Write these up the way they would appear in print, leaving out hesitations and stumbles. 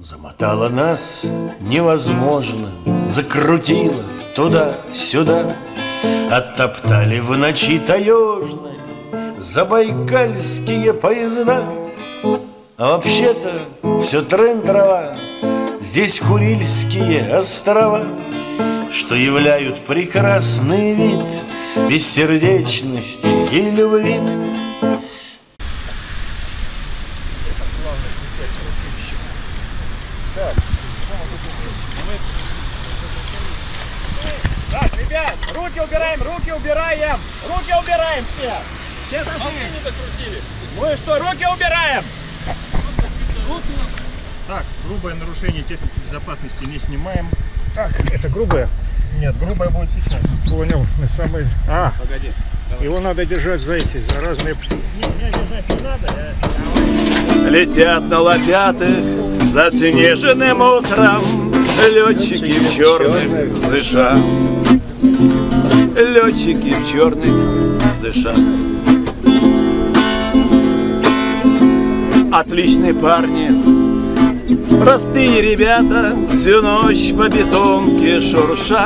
Замотала нас невозможно, закрутила туда-сюда, оттоптали в ночи таежной забайкальские поезда. А вообще-то все трын-трава, здесь Курильские острова, что являют прекрасный вид бессердечности и любви. Так, ребят, руки убираем все. Все зашли. Не докрутили. Ну и что, руки убираем. Так, грубое нарушение техники безопасности не снимаем. Так, это грубое? Нет, грубое будет сейчас. Понял, самый... Погоди. Давай. Его надо держать за эти, за разные... Не, держать не надо. Летят на лопятых заснеженным утром летчики в черных зышах. Летчики в черных зышах. Отличные парни, простые ребята, всю ночь по бетонке шурша.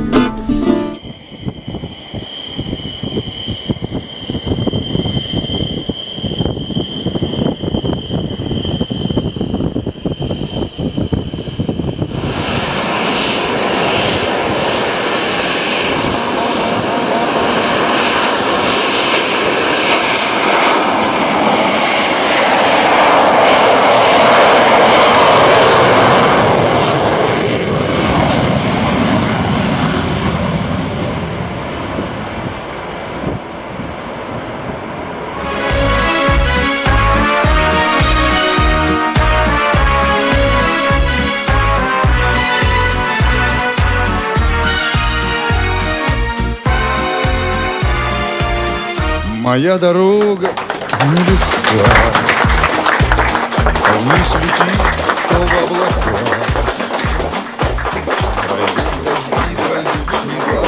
Моя дорога нелегка, а вниз летит, то в облака. Пройдут дожди, пройдут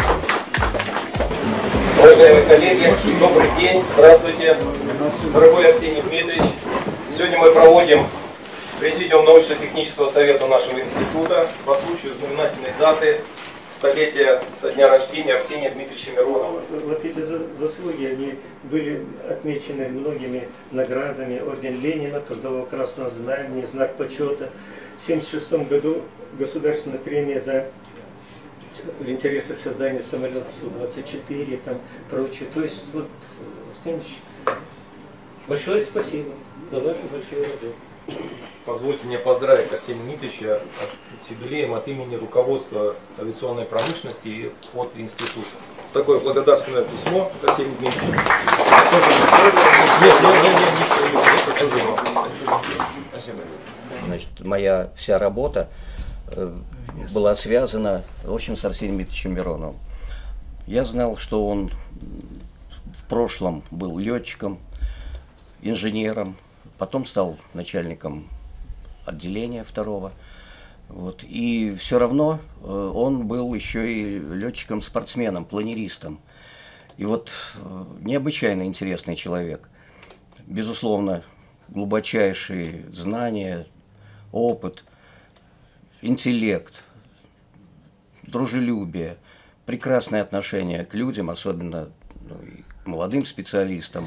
снега. Уважаемые коллеги, добрый день, здравствуйте. Дорогой Арсений Дмитриевич, сегодня мы проводим Президиум научно-технического совета нашего института по случаю знаменательной даты столетия со дня рождения Арсения Дмитриевича Миронова. Вот эти заслуги, они были отмечены многими наградами. Орден Ленина, Трудового Красного Знамени, знак почета. В 1976 году государственная премия в интересах создания самолета Су-24, там прочее. То есть, вот, Арсеньевич, большое спасибо за вашу большую работу. Позвольте мне поздравить Арсения Дмитриевича с юбилеем от имени руководства авиационной промышленности и от института. Такое благодарственное письмо к Арсению Дмитриевичу. Значит, моя вся работа была связана, в общем, с Арсением Дмитриевичем Мироновым. Я знал, что он в прошлом был летчиком, инженером, потом стал начальником отделения второго. Вот. И все равно он был еще и летчиком-спортсменом, планеристом. И вот необычайно интересный человек. Безусловно, глубочайшие знания, опыт, интеллект, дружелюбие, прекрасное отношение к людям, особенно и к молодым специалистам.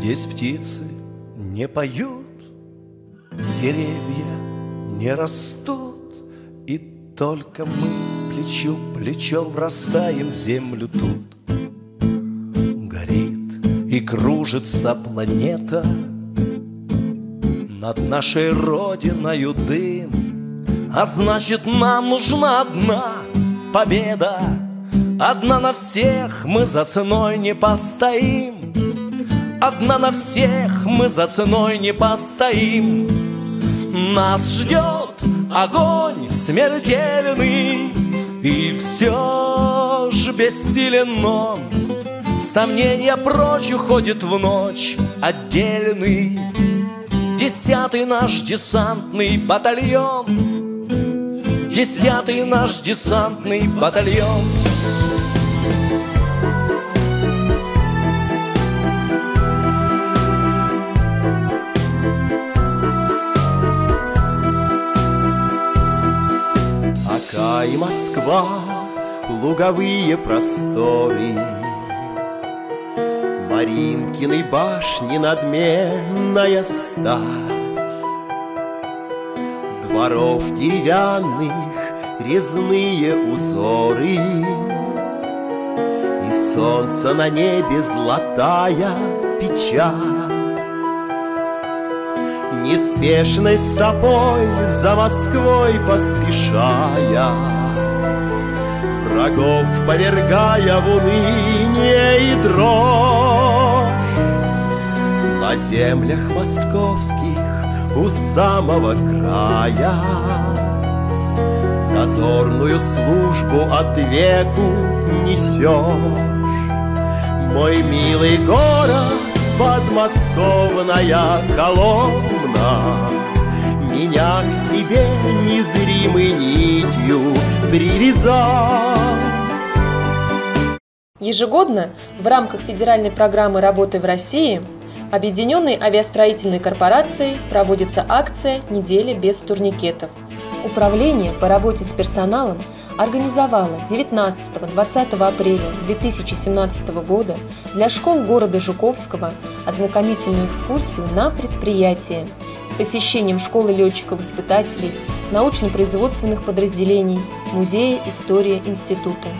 Здесь птицы не поют, деревья не растут, и только мы плечо к плечо врастаем в землю тут. Горит и кружится планета, над нашей родиною дым, а значит, нам нужна одна победа. Одна на всех, мы за ценой не постоим. Одна на всех, мы за ценой не постоим. Нас ждет огонь смертельный, и все ж бессилен он. Сомнения прочь уходит в ночь отдельный 10-й наш десантный батальон. 10-й наш десантный батальон. Ока и Москва, луговые просторы, Маринкиной башни надменная стать, дворов деревянных резные узоры, и солнце на небе золотая печать. Неспешной стопой за Москвой поспешая, врагов повергая в уныние и дрожь, на землях московских у самого края дозорную службу от веку несешь. Мой милый город, подмосковная Коломна, меня к себе незримой нитью привязал. Ежегодно в рамках федеральной программы «Работы в России» Объединенной авиастроительной корпорацией проводится акция «Неделя без турникетов». Управление по работе с персоналом организовало 19-20 апреля 2017 года для школ города Жуковского ознакомительную экскурсию на предприятие с посещением школы летчиков-испытателей, научно-производственных подразделений, музея истории института.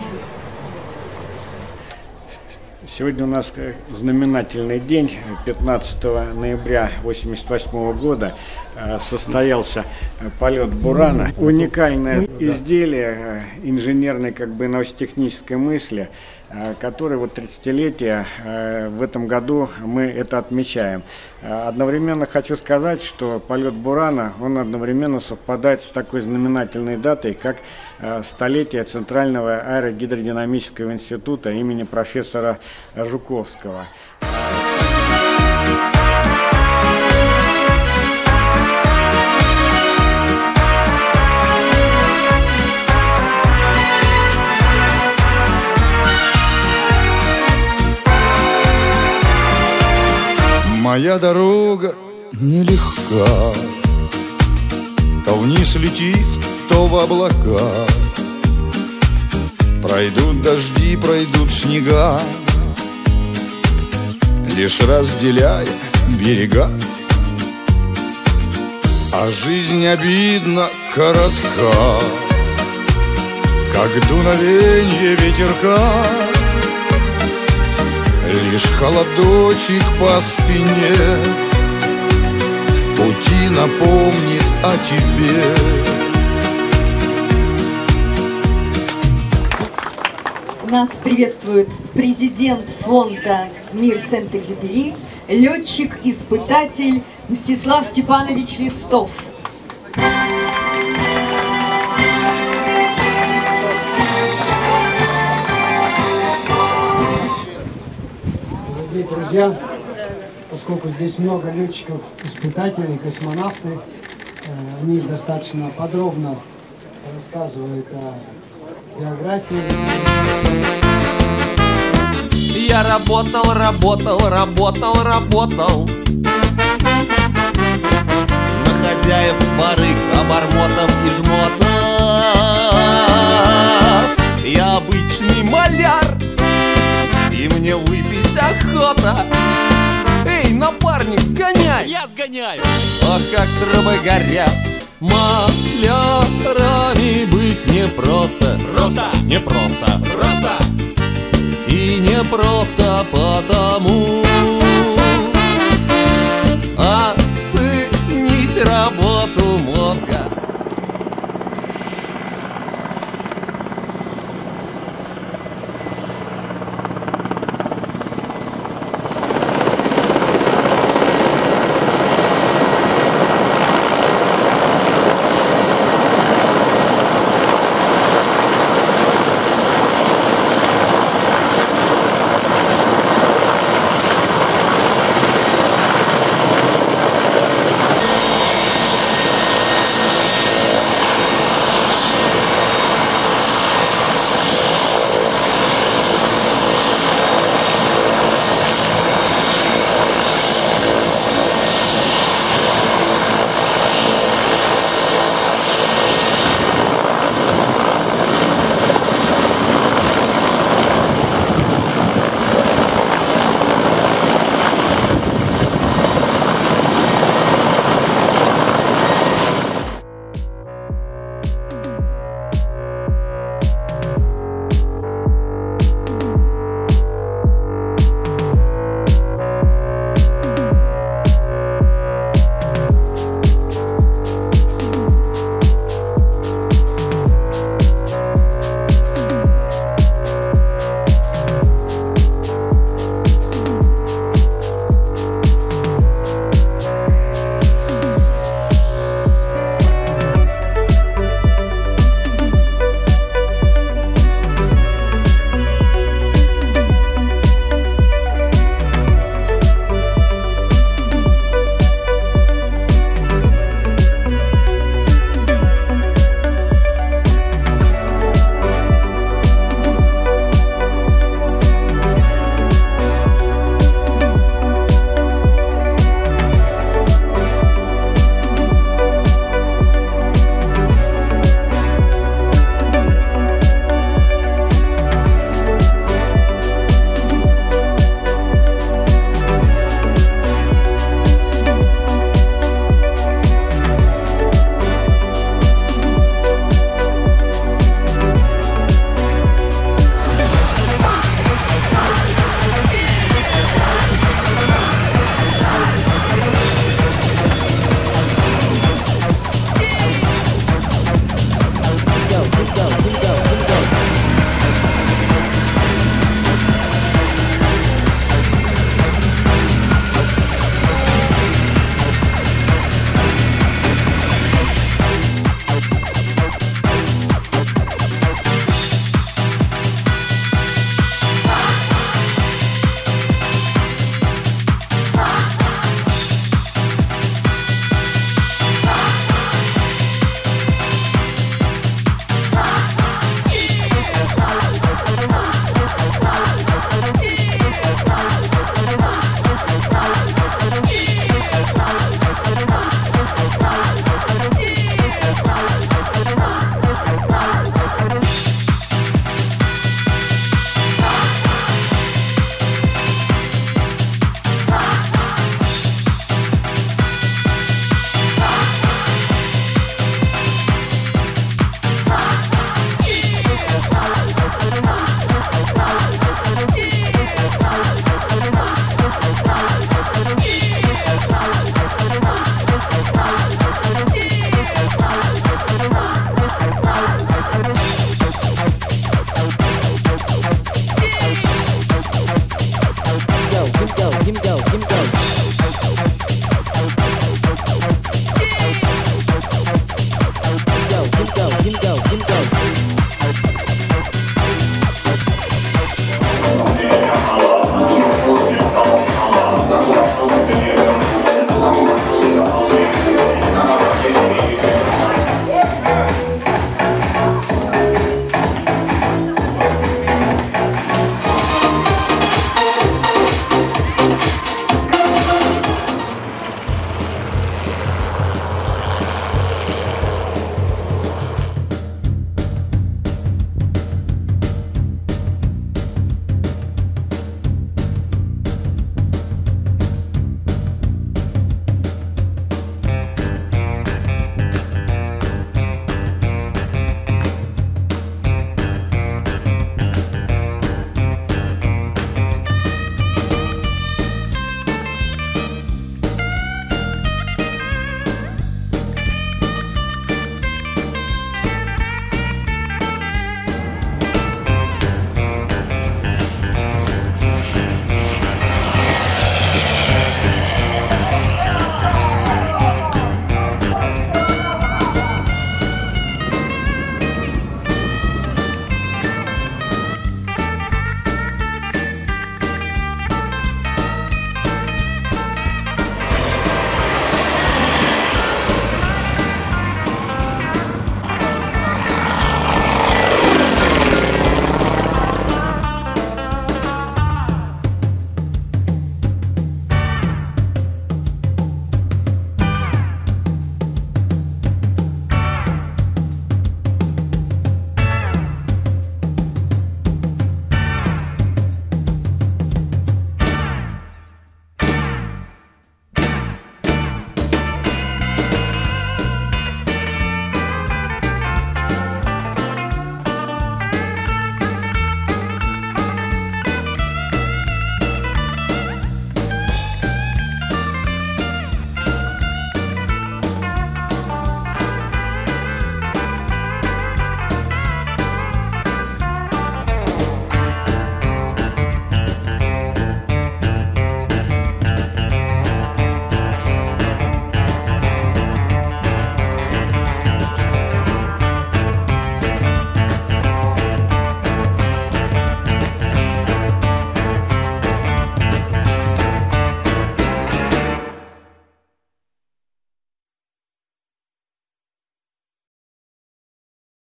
Сегодня у нас знаменательный день. 15 ноября 1988 года состоялся полет «Бурана». Уникальное изделие инженерной научно-технической мысли, которое 30-летие в этом году мы это отмечаем. Одновременно хочу сказать, что полет «Бурана», он одновременно совпадает с такой знаменательной датой, как столетие Центрального аэрогидродинамического института имени профессора Жуковского. Моя дорога нелегка, то вниз летит, то в облака. Пройдут дожди, пройдут снега, лишь разделяя берега. А жизнь обидно коротка, как дуновенье ветерка. Лишь холодочек по спине пути напомнит о тебе. Нас приветствует президент фонда «Мир Сент-Экзюпери», летчик-испытатель Мстислав Степанович Листов. Дорогие друзья, поскольку здесь много летчиков-испытателей, космонавты, они достаточно подробно рассказывают о биографии. Я работал на хозяев барыг, обормотов и жмотов. Я обычный маляр, и мне выпить охота. Эй, напарник, сгоняй! Я сгоняю! Ох, как трубы горят! Малярами быть непросто. Просто! Непросто. Просто! И непросто потому,